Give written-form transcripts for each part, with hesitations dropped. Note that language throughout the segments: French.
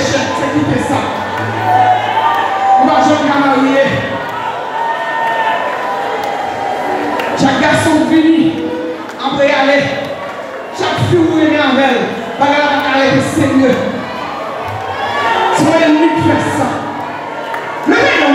l'échec, c'est quitter ça. On va jamais marier. Chaque garçon fini, après aller. Chaque fille où il est en elle, va aller de sérieux. C'est moi l'ennemi qui fait ça. Le même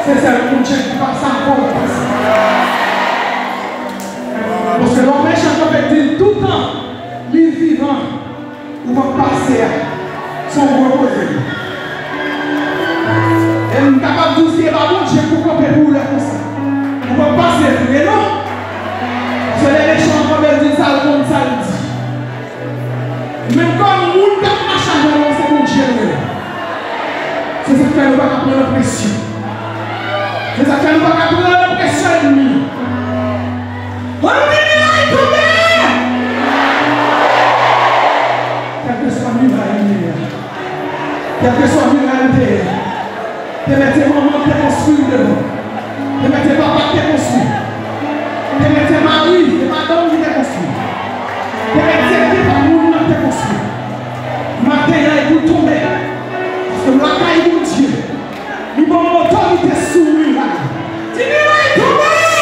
C'est ça le Dieu qui passe encore. Parce que l'homme méchant peut dire tout le temps, lui vivant, ou va passer son reposé. Et nous sommes capables de dire, bah bon, Dieu pour camper pour le comme ça. On va passer, mais non. C'est les méchants qui veulent dire ça, comme ça le dit. Même quand le monde marche à l'heure, c'est mon Dieu. C'est ça qui fait nous pas prendre la pression. C'est ça qui fait nous pas prendre la pression ennemie. On est tombé. Quel que soit le miracle, quel que soit le miracle, te mettez maman qui est construit devant, te mettez papa qui est construit, te mettez mari et madame qui est construit, te mettez qui par nous qui est construit. Matin, il vous tomber. Parce que la caille de Dieu, nous avons autorité sur lui. Dis-lui, il tombe.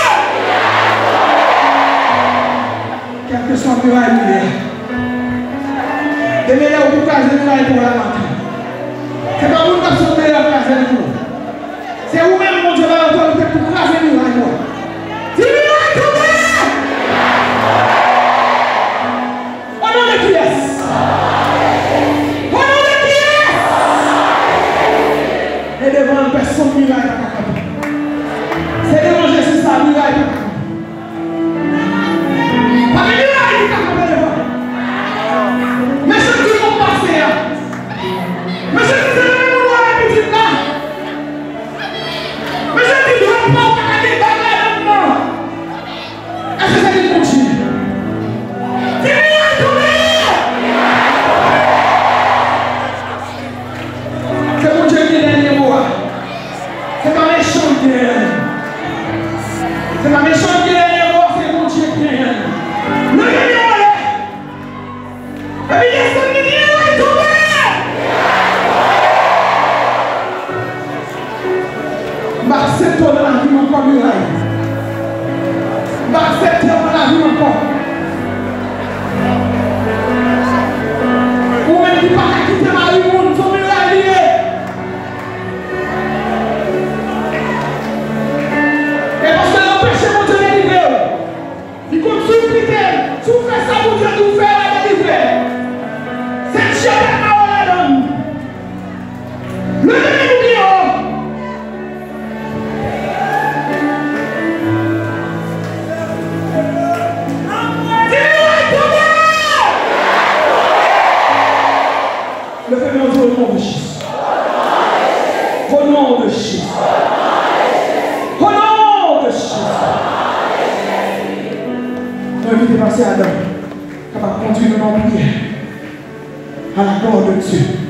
Quel que soit le miracle, demain, vous pouvez caser le miracle pour la matin. C'est pas vous qui avez sauté la caser le miracle. C'est vous-même, mon Dieu, qui avez l'autorité pour caser le miracle. Dis-lui, il tombe. Au nom de qui est-ce? Et devant personne qui va être capable. C'est devant Jésus ça, qui va être capable. Pas de miracle qui est capable devant. Mais je dis mon passé. Mais je dis c'est le monde à la petite là. Mais je dis je ne peux pas aller dans la main. Est-ce que c'est une continue? C'est miracle. C'est mon Dieu qui est dernier mot. C'est pas méchant qui est dernier. C'est pas méchant qui est dernier mot, c'est mon Dieu qui est dernier. Nous gagnons là. Et puis il qui dit là, il tombe. M'accepte dans la vie encore muraille. M'accepte dans la vie encore. Ou même qui pas quitter ma vie, mon son muraille. Et parce que l'empêcher mon Dieu de délivrer. Il compte suppliquer. Si vous faites ça, mon Dieu, tout fait la délivrer. C'est Dieu qui m'a la donne. Le délivre qui est. Le fait mon Dieu au nom de Jésus. Au nom de Jésus. Au nom de Jésus. Nous invitons passer Adam, capable de conduire nos prières à la gloire de Dieu.